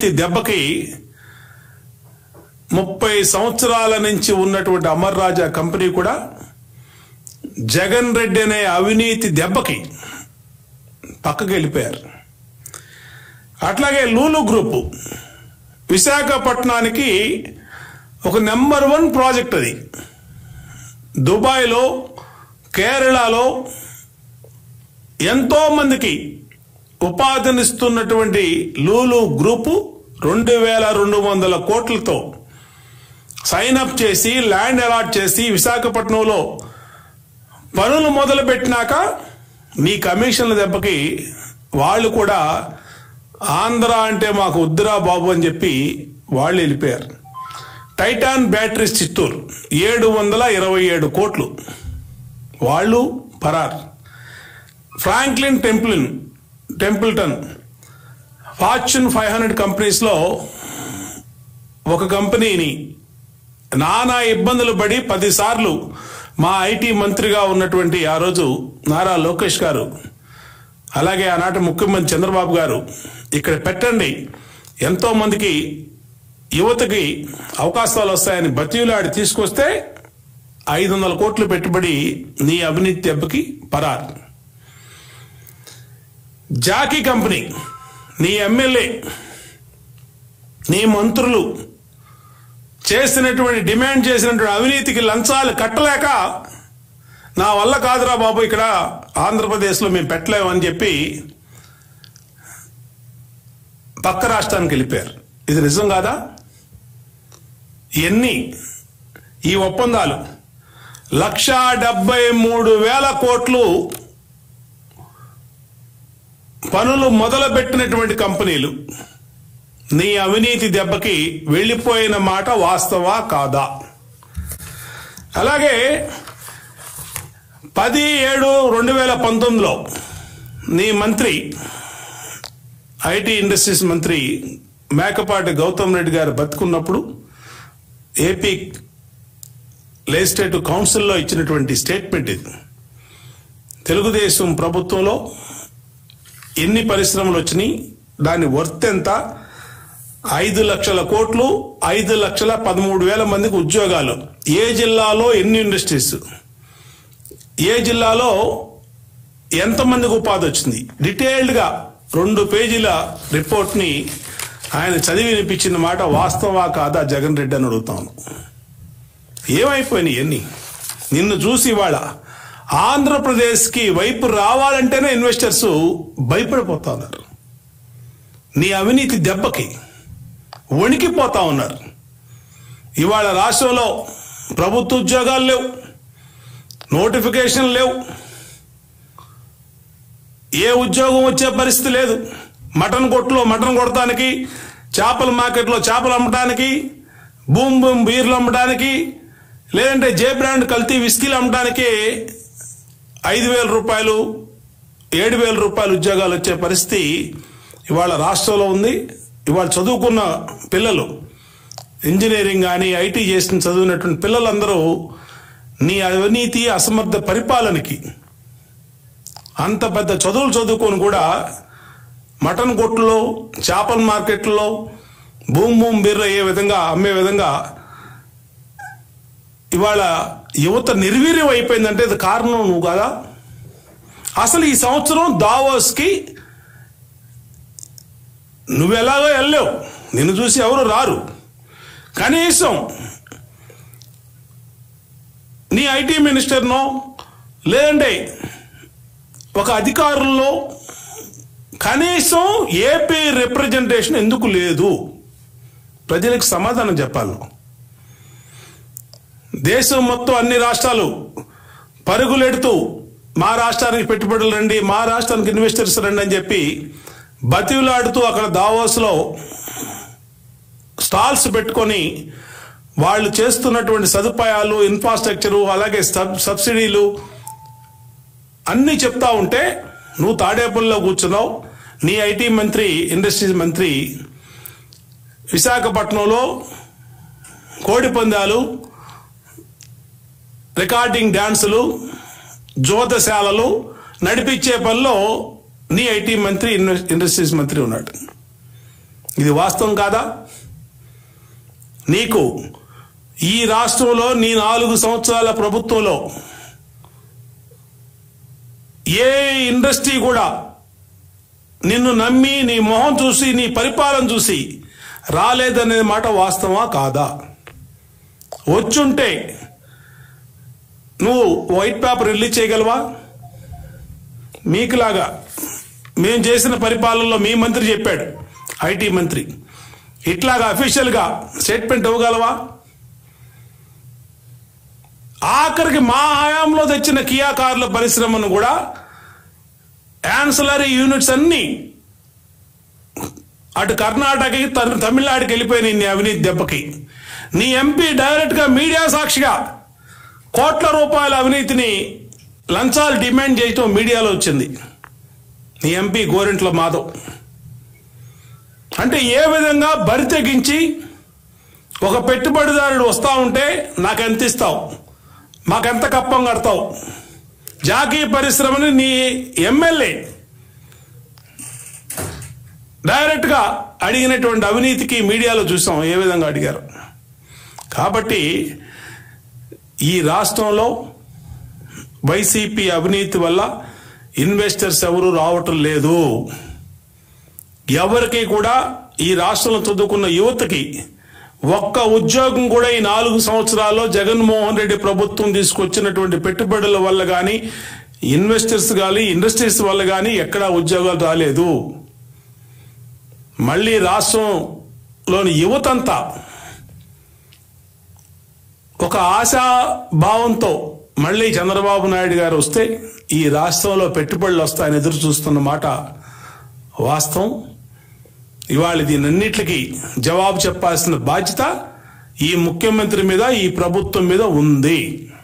దెబ్బకి 30 సంవత్సరాల నుంచి ఉన్నటువంటి అమర్ రాజా కంపెనీ కూడా జగన్ రెడ్డి అనే అవినీతి దెబ్బకి పక్కకి వెళ్ళిపోయారు. అట్లాగే లూలు గ్రూపు విశాఖపట్నానికి ఒక నెంబర్ 1 ప్రాజెక్ట్. అది దుబాయ్లో, కేరళలో ఎంతో మందికి ఉపాధినిస్తున్నటువంటి లూలు గ్రూపు 2200 కోట్లతో సైన్ అప్ చేసి ల్యాండ్ అలాట్ చేసి విశాఖపట్నంలో పనులు మొదలు పెట్టినాక మీ కమిషన్ల దెబ్బకి వాళ్ళు కూడా ఆంధ్ర అంటే మాకు వద్దురా బాబు అని చెప్పి వాళ్ళు వెళ్ళిపోయారు. టైటాన్ బ్యాటరీస్ చిత్తూరు 727 కోట్లు వాళ్ళు పరార్. ఫ్రాంక్లిన్ టెంపుల్టన్ ఫార్చ్యూన్ 500 కంపెనీస్లో ఒక కంపెనీని నానా ఇబ్బందులు పడి 10 సార్లు మా ఐటీ మంత్రిగా ఉన్నటువంటి ఆ రోజు నారా లోకేష్ గారు, అలాగే ఆనాటి ముఖ్యమంత్రి చంద్రబాబు గారు ఇక్కడ పెట్టండి, ఎంతో మందికి యువతకి అవకాశాలు వస్తాయని బతిలాడి తీసుకొస్తే 500 కోట్లు పెట్టుబడి నీ అవినీతి దెబ్బకి పరార్. జాకీ కంపెనీ నీ ఎమ్మెల్యే నీ మంత్రులు చేసినటువంటి డిమాండ్ చేసినటువంటి అవినీతికి లంచాలు కట్టలేక నా వల్ల కాదురా బాబు ఇక్కడ ఆంధ్రప్రదేశ్లో మేము పెట్టలేమని చెప్పి పక్క రాష్ట్రానికి వెళ్ళిపోయారు. ఇది నిజం కాదా? ఈ ఒప్పందాలు 1,73,000 కోట్లు పనులు మొదలుపెట్టినటువంటి కంపెనీలు నీ అవినీతి దెబ్బకి వెళ్ళిపోయిన మాట వాస్తవా కాదా? అలాగే 10/7/2019లో నీ మంత్రి ఐటీ ఇండస్ట్రీస్ మంత్రి మేకపాటి గౌతమ్ రెడ్డి గారు బతుకున్నప్పుడు ఏపీ లెజిస్లేటివ్ కౌన్సిల్లో ఇచ్చినటువంటి స్టేట్మెంట్ ఇది. తెలుగుదేశం ప్రభుత్వంలో ఎన్ని పరిశ్రమలు వచ్చినాయి, దాని వర్త్ ఎంత, 5 లక్షల కోట్లు, 5,13,000 మందికి ఉద్యోగాలు, ఏ జిల్లాలో ఎన్ని ఇండస్ట్రీస్, ఏ జిల్లాలో ఎంతమందికి ఉపాధి వచ్చింది, డీటెయిల్డ్గా 2 పేజీల రిపోర్ట్ని ఆయన చదివి వినిపించిన మాట వాస్తవా కాదా జగన్ రెడ్డి అని అడుగుతాను. ఏమైపోయినాయి ఎన్ని? నిన్ను చూసి ఇవాళ ఆంధ్రప్రదేశ్కి వైపు రావాలంటేనే ఇన్వెస్టర్స్ భయపడిపోతా ఉన్నారు. నీ అవినీతి దెబ్బకి వణికిపోతా ఉన్నారు. ఇవాళ రాష్ట్రంలో ప్రభుత్వ ఉద్యోగాలు లేవు, నోటిఫికేషన్ లేవు, ఏ ఉద్యోగం వచ్చే పరిస్థితి లేదు. మటన్ కొట్టులో మటన్ కొడటానికి, చేపల మార్కెట్లో చేపలు అమ్మటానికి, బూమ్ బూమ్ బీర్లు అమ్మటానికి, లేదంటే జే బ్రాండ్ కల్తీ విస్కీలు అమ్మటానికి 5,000 రూపాయలు 7,000 రూపాయలు ఉద్యోగాలు వచ్చే పరిస్థితి ఇవాళ రాష్ట్రంలో ఉంది. ఇవాళ చదువుకున్న పిల్లలు, ఇంజనీరింగ్ కానీ ఐటీ చేసిన చదివినటువంటి పిల్లలందరూ నీ అవినీతి అసమర్థ పరిపాలనకి అంత పెద్ద చదువులు చదువుకొని కూడా మటన్ కొట్టులో, చేపల మార్కెట్లో బూమ్ బూమ్ బీర్లు అమ్మే విధంగా ఇవాళ యువత నిర్వీర్యం అయిపోయిందంటే ఇది కారణం నువ్వు కదా? అసలు ఈ సంవత్సరం దావోస్కి నువ్వెలాగో వెళ్ళలేవు, నిన్ను చూసి ఎవరు రారు. కనీసం నీ ఐటీ మినిస్టర్నో లేదంటే ఒక అధికారుల్లో కనీసం ఏపీ రిప్రజెంటేషన్ ఎందుకు లేదు? ప్రజలకు సమాధానం చెప్పాలి. దేశం మొత్తం అన్ని రాష్ట్రాలు పరుగులెడుతూ మా రాష్ట్రానికి పెట్టుబడులు రండి, మా రాష్ట్రానికి ఇన్వెస్టర్స్ రండి అని చెప్పి బతిలాడుతూ అక్కడ దావోస్లో స్టాల్స్ పెట్టుకొని వాళ్ళు చేస్తున్నటువంటి సదుపాయాలు, ఇన్ఫ్రాస్ట్రక్చరు, అలాగే సబ్సిడీలు అన్నీ చెప్తా ఉంటే నువ్వు తాడేపల్లిలో కూర్చున్నావు. నీ ఐటీ మంత్రి, ఇండస్ట్రీస్ మంత్రి విశాఖపట్నంలో కోడి పందాలు, రికార్డింగ్ డాన్సులు, జోదశాలలు నడిపించే పనిలో నీ ఐటీ మంత్రి, ఇండస్ట్రీస్ మంత్రి ఉన్నాడు. ఇది వాస్తవం కాదా? నీకు ఈ రాష్ట్రంలో నీ 4 సంవత్సరాల ప్రభుత్వంలో ఏ ఇండస్ట్రీ కూడా నిన్ను నమ్మి నీ మొహం చూసి నీ పరిపాలన చూసి రాలేదనే మాట వాస్తవా కాదా? వచ్చుంటే నువ్వు వైట్ పేపర్ రిలీజ్ చేయగలవా? మీకులాగా మేము చేసిన పరిపాలనలో మీ మంత్రి చెప్పాడు, ఐటీ మంత్రి, ఇట్లాగా అఫీషియల్గా స్టేట్మెంట్ ఇవ్వగలవా? ఆఖరికి మా హయాంలో తెచ్చిన కియా కార్ల పరిశ్రమను కూడా యాన్సిలరీ యూనిట్స్ అన్ని అటు కర్ణాటకకి తమిళనాడుకి వెళ్ళిపోయినాయి నీ అవినీతి దెబ్బకి. నీ ఎంపీ డైరెక్ట్గా మీడియా సాక్షిగా కోట్ల రూపాయల అవినీతిని లంచాలు డిమాండ్ చేయటం మీడియాలో వచ్చింది. నీ ఎంపీ గోరింట్ల మాధవ్. అంటే ఏ విధంగా బరి తెగించి ఒక పెట్టుబడిదారుడు వస్తా ఉంటే నాకెంత ఇస్తావు, మాకెంత కప్పం కడతావు, జాకీ పరిశ్రమని నీ ఎమ్మెల్యే డైరెక్ట్గా అడిగినటువంటి అవినీతికి మీడియాలో చూసాం ఏ విధంగా అడిగారు. కాబట్టి ఈ రాష్ట్రంలో వైసీపీ అవినీతి వల్ల ఇన్వెస్టర్స్ ఎవరు రావటం లేదు. ఎవరికి కూడా ఈ రాష్ట్రంలో చదువుకున్న యువతకి ఒక్క ఉద్యోగం కూడా ఈ 4 సంవత్సరాల్లో జగన్మోహన్ రెడ్డి ప్రభుత్వం తీసుకొచ్చినటువంటి పెట్టుబడుల వల్ల కానీ ఇన్వెస్టర్స్ కానీ ఇండస్ట్రీస్ వల్ల కానీ ఎక్కడా ఉద్యోగాలు రాలేదు. మళ్ళీ రాష్ట్రంలోని యువతంతా ఒక ఆశాభావంతో మళ్ళీ చంద్రబాబు నాయుడు గారు వస్తే ఈ రాష్ట్రంలో పెట్టుబడులు వస్తాయని ఎదురు చూస్తున్న మాట వాస్తవం. ఇవాళ దీనన్నిటికీ జవాబు చెప్పాల్సిన బాధ్యత ఈ ముఖ్యమంత్రి మీద, ఈ ప్రభుత్వం మీద ఉంది.